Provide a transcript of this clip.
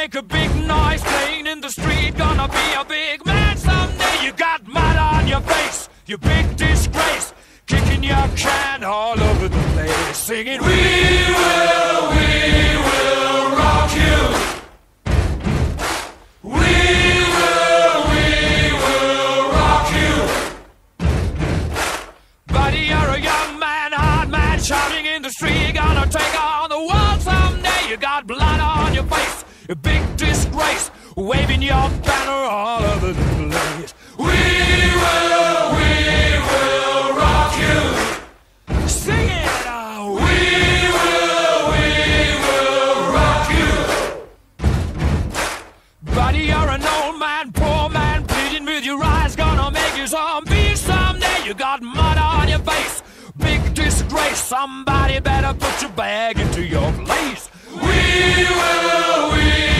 make a big noise playing in the street. Gonna be a big man someday. You got mud on your face, you big disgrace. Kicking your can all over the place, singing, we will rock you. We will rock you. Buddy, you're a young man, hard man, shouting in the street. Gonna take on the world someday. You got blood on your face, a big disgrace, waving your banner all over the place. We will rock you. Sing it out. We will rock you. Buddy, you're an old man, poor man, pleading with your eyes. Gonna make you zombie someday. You got mud on your face, big disgrace. Somebody better put your bag into your place. We will